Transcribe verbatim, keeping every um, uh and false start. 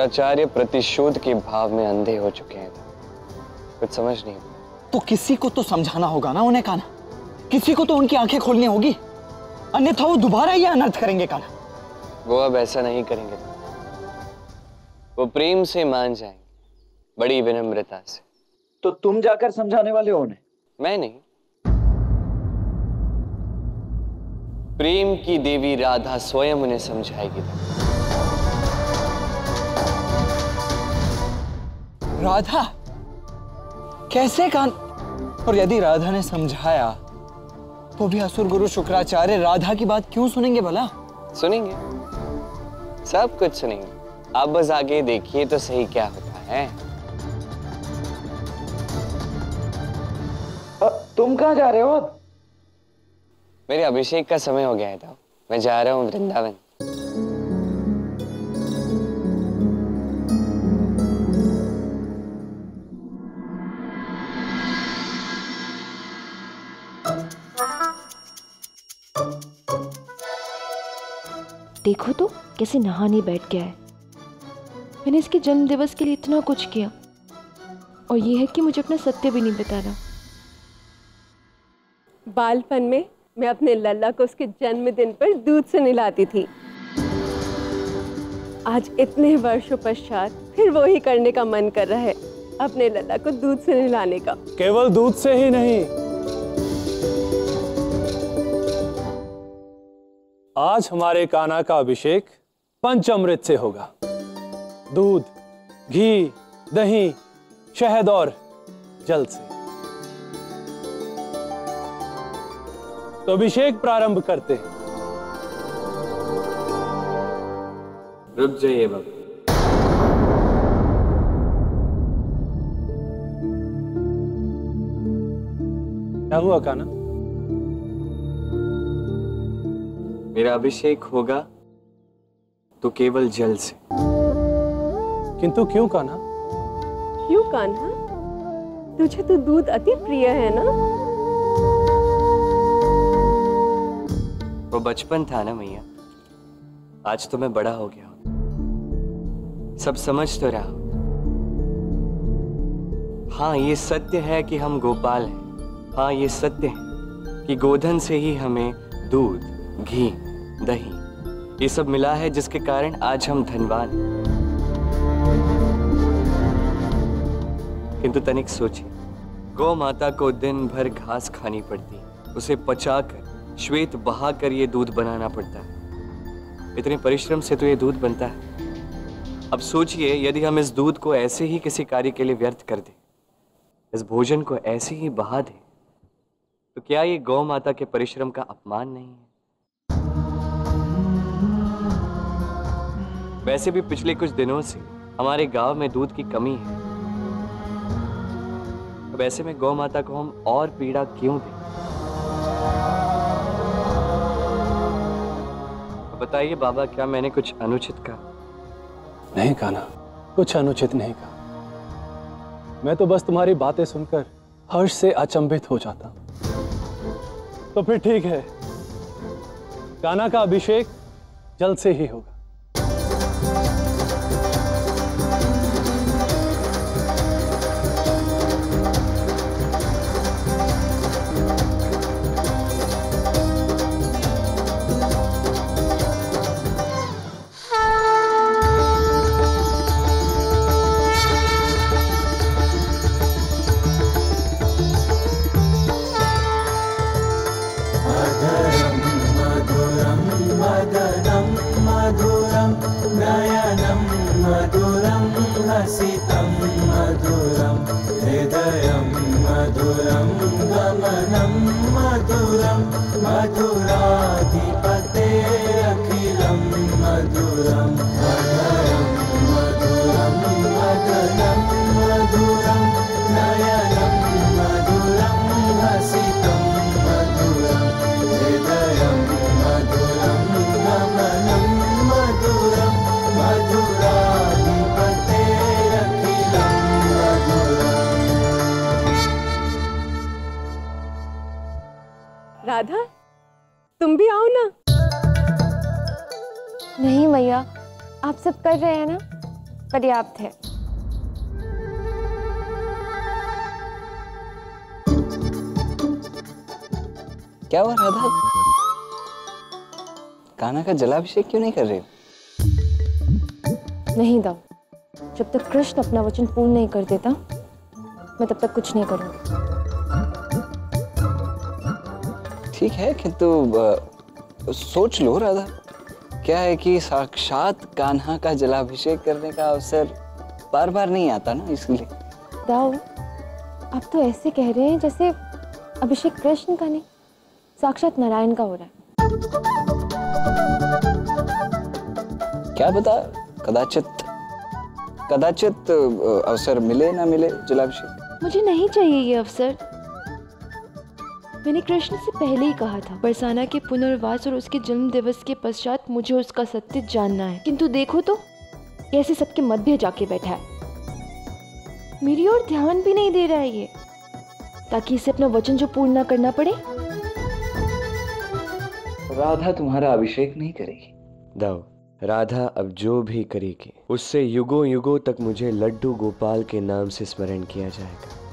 शुक्राचार्य प्रतिशोध के भाव में अंधे हो चुके हैं, कुछ समझ नहीं। तो किसी को तो समझाना होगा ना उन्हें कान्हा, किसी को तो उनकी आंखें खोलनी होगी, अन्यथा वो दोबारा ये अनर्थ करेंगे कान्हा। वो अब ऐसा नहीं करेंगे, वो प्रेम से मान जाएंगे, बड़ी विनम्रता से। तो तुम जाकर समझाने वाले हो उन्हें? मैं नहीं, प्रेम की देवी राधा स्वयं उन्हें समझाएगी। राधा कैसे कान? और यदि राधा ने समझाया तो भी असुर गुरु शुक्राचार्य राधा की बात क्यों सुनेंगे भला? सुनेंगे, सब कुछ सुनेंगे। आप बस आगे देखिए तो सही क्या होता है। आ, तुम कहाँ जा रहे हो अब? मेरे अभिषेक का समय हो गया है, तो मैं जा रहा हूँ वृंदावन। देखो तो कैसे नहाने बैठ गया है। मैंने इसके जन्म दिवस के लिए इतना कुछ किया और ये है कि मुझे अपना सत्य भी नहीं बताना। बालपन में मैं अपने लल्ला को उसके जन्मदिन पर दूध से नहलाती थी। आज इतने वर्षों पश्चात फिर वो ही करने का मन कर रहा है, अपने लल्ला को दूध से नहलाने का। केवल दूध से ही नहीं, आज हमारे कान्हा का अभिषेक पंचामृत से होगा। दूध, घी, दही, शहद और जल से। तो अभिषेक प्रारंभ करते हैं। रुक जाइए बाबा। क्या हुआ कान्हा? मेरा अभिषेक होगा तो केवल जल से। किंतु क्यों कान्हा? क्यों कान्हा? तुझे तो दूध अति प्रिय है ना? वो बचपन था ना मैया, आज तो मैं बड़ा हो गया हूं, सब समझ तो रहा हूं। हाँ, ये सत्य है कि हम गोपाल हैं। हाँ, ये सत्य है कि गोधन से ही हमें दूध, घी, दही ये सब मिला है, जिसके कारण आज हम धनवान हैं। किंतु तनिक सोचिए, गौ माता को दिन भर घास खानी पड़ती, उसे पचाकर श्वेत बहाकर ये दूध बनाना पड़ता है। इतने परिश्रम से तो ये दूध बनता है। अब सोचिए, यदि हम इस दूध को ऐसे ही किसी कार्य के लिए व्यर्थ कर दें, इस भोजन को ऐसे ही बहा दें, तो क्या ये गौ माता के परिश्रम का अपमान नहीं है? वैसे भी पिछले कुछ दिनों से हमारे गांव में दूध की कमी है। अब ऐसे में गौ माता को हम और पीड़ा क्यों दें? बताइए बाबा, क्या मैंने कुछ अनुचित कहा? नहीं कान्हा, कुछ अनुचित नहीं कहा। मैं तो बस तुम्हारी बातें सुनकर हर्ष से अचंभित हो जाता हूं। तो फिर ठीक है, कान्हा का अभिषेक जल से ही होगा। राधा, तुम भी आओ ना। नहीं मैया, आप सब कर रहे हैं ना, पर्याप्त है। क्या हुआ राधा, कान्हा का जलाभिषेक क्यों नहीं कर रहे हो? नहीं दाऊ, जब तक कृष्ण अपना वचन पूर्ण नहीं कर देता मैं तब तक कुछ नहीं करूंगी। ठीक है, किंतु अ, सोच लो राधा, क्या है कि साक्षात कान्हा का जलाभिषेक करने का अवसर बार बार नहीं आता ना, इसलिए। दाऊ, आप तो ऐसे कह रहे हैं जैसे अभिषेक कृष्ण का नहीं, साक्षात नारायण का हो रहा है। क्या पता, कदाचित कदाचित अवसर मिले ना मिले जलाभिषेक। मुझे नहीं चाहिए ये अवसर। मैंने कृष्ण से पहले ही कहा था, बरसाना के पुनर्वास और उसके जन्म दिवस के पश्चात मुझे उसका सत्य जानना है। किंतु देखो तो कैसे सबके मध्य जाके बैठा है, मेरी ओर ध्यान भी नहीं दे रहा है ये, ताकि इसे अपना वचन जो पूर्ण ना करना पड़े। राधा तुम्हारा अभिषेक नहीं करेगी। दाऊ, राधा अब जो भी करेगी उससे युगों युगों तक मुझे लड्डू गोपाल के नाम से स्मरण किया जाएगा।